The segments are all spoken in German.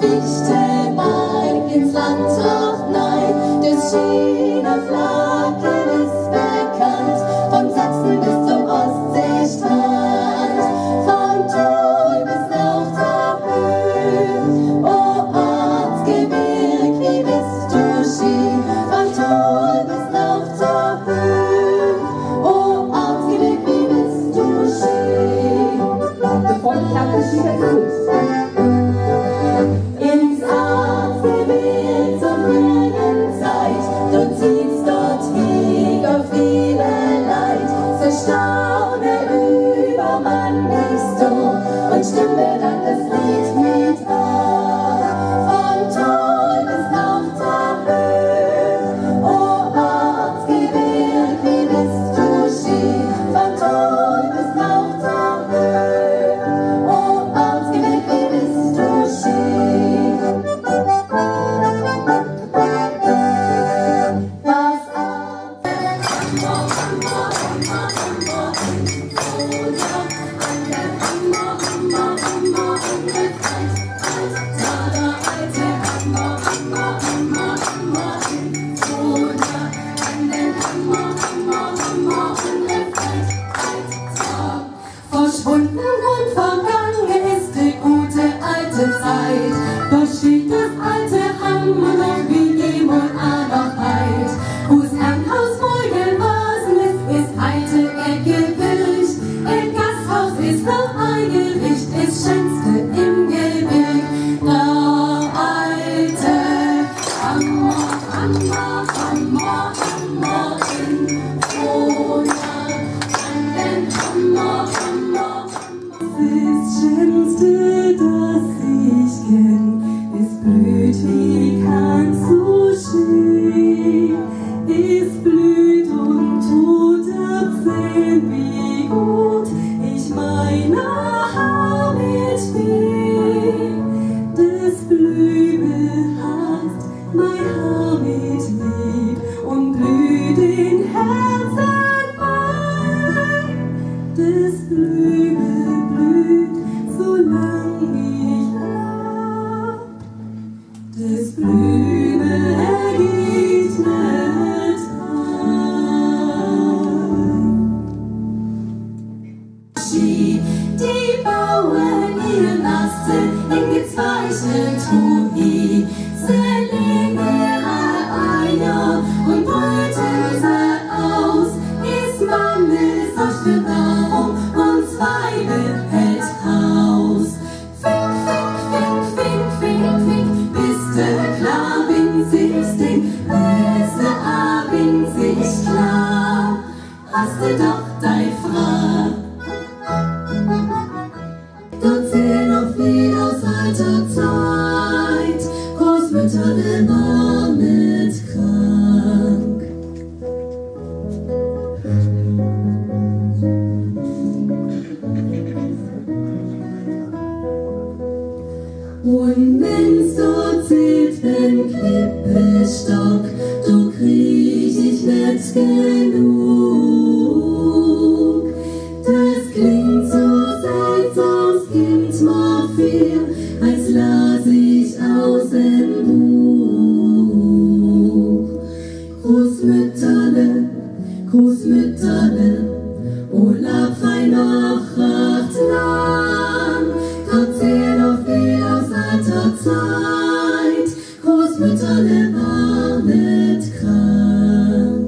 Fichtenberg ins Land auch nein, des Schieneflaken ist bekannt, von Sachsen bis zum Ostseestrand, von Thun bis Lauchterhöhe, o Ortsgebirg, wie bist du schien, von Thun bis Lauchterhöhe, o Ortsgebirg, wie bist du schien. Bevor die Klappe wieder ist. Ins Ortsgebirg zur frühen Zeit, du ziehst dorthin auf vielerlei, zerstaune übermannigst du und stimme dann das Lied mit an. Von Thun bis Lauchterhöhe, o Ortsgebirg, wie bist du schien, von Thun bis Lauchterhöhe, o Ortsgebirg, wie bist du schien. Was verschwunden und vergangen ist die gute alte Zeit. Doch steht das alte Hammer noch wie ihm und noch heit. Wo's Herrenhaus voll gewasen ist alte Ecke Kirch. Ein Gasthaus ist noch eingericht, ist schönste im Gebirg. Der alte Hammer, Hammer, Hammer, Hammer in Wunner. An den Hammer, Hammer, das Schönste, das ich kenn, es blüht wie kein so schön. Es blüht und tut erzählen, wie gut ich meine Haut bin. Das Blüme hat mein Haar mit lieb und blüht in Herzen mein. Das Blüme blüht, solang ich lab. Das Blüme erregnet die Bauern ihren Asten in gezweigten Truhi, sie legen ihre Eier und brüten sie aus. Ist Mammel, so stirbt darum und Zweige hält Haus. Fink, fink, fink, fink, fink, fink, bist du klar, winzig Ding, bist du winzig klar, hast du doch dein Frau. Dort zählen noch viel aus alter Zeit, Großmütter, der war nicht krank. Und wenn's dort zählt, wenn Klippestock, du krieg ich nicht genug. Das klingt so seltsam, das Kind mal viel, als las ich aus dem Buch. Großmütterle, Großmütterle, Urlaub fein noch acht lang. Dort zählt noch viel aus alter Zeit, Großmütterle war nicht krank.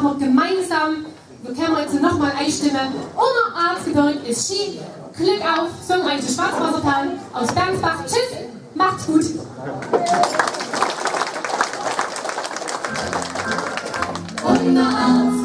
wir gemeinsam, wir können jetzt nochmal einstimmen. Unser Arztgebirg ist Ski. Glück auf, songreiche Schwarzwasserperlen aus Bernsbach. Tschüss, macht's gut. Unser